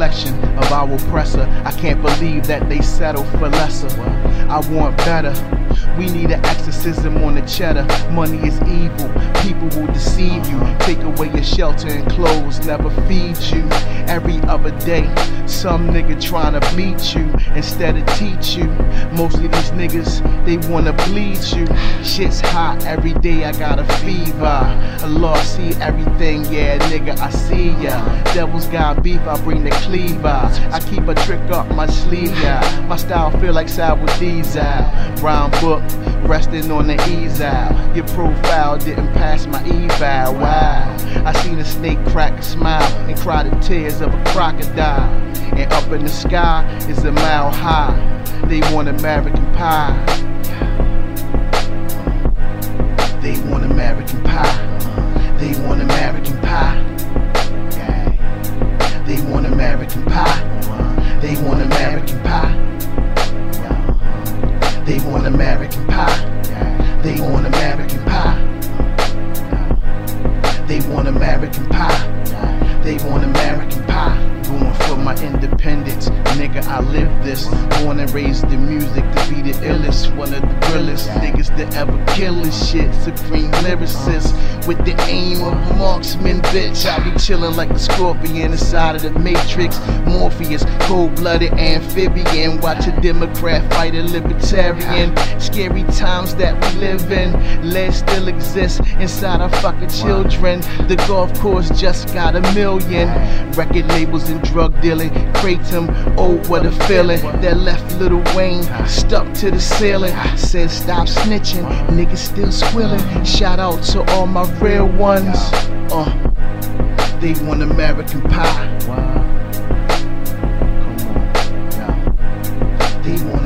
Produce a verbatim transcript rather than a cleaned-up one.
reflection of our oppressor. I can't believe that they settle for lesser. I want better. We need an exorcism on the cheddar. Money is evil, people will deceive you, take away your shelter and clothes, never feed you. Every other day, some nigga tryna bleach you instead of teach you. Most of these niggas, they wanna bleed you. Shit's hot, every day I got a fever. Allah see everything, yeah nigga I see ya. Devils got beef, I bring the cleaver. I keep a trick up my sleeve, yeah. My style feel like Sour Diesel. Brown book, resting on the easel. Your profile didn't pass my eval, wow. I seen a snake crack a smile and cry the tears of a crocodile. And up in the sky is a mile high. They want American pie. They want American pie. They want American pie. They want American pie. They want American pie. They want American pie. They want American pie. They want American pie. They want American pie. Going for my independence, nigga, I live this. Born and raised in music to be the illest. One of the realest niggas that ever kill this shit. Supreme lyricist with the aim of a marksman, bitch. I be chillin' like a scorpion inside of the Matrix. Morpheus, cold-blooded amphibian. Watch a Democrat fight a libertarian. Scary times that we live in. Lead still exists inside our fucking children. The golf course just got a million. Record labels and drug dealing. Kratom, oh what a feeling. That left Lil Wayne stuck to the ceiling. Said stop snitching, niggas still squilling. Shout out to all my real ones. Uh, they want American pie. They want